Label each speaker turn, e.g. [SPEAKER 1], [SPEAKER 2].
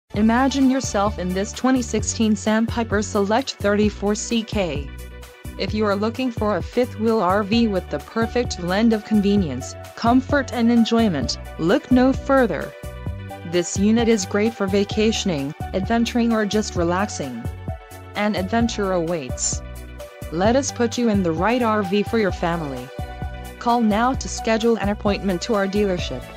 [SPEAKER 1] Imagine yourself in this 2016 SANDPIPER Select 34CK. If you are looking for a fifth-wheel RV with the perfect blend of convenience, comfort and enjoyment, look no further. This unit is great for vacationing, adventuring or just relaxing. An adventure awaits. Let us put you in the right RV for your family. Call now to schedule an appointment to our dealership.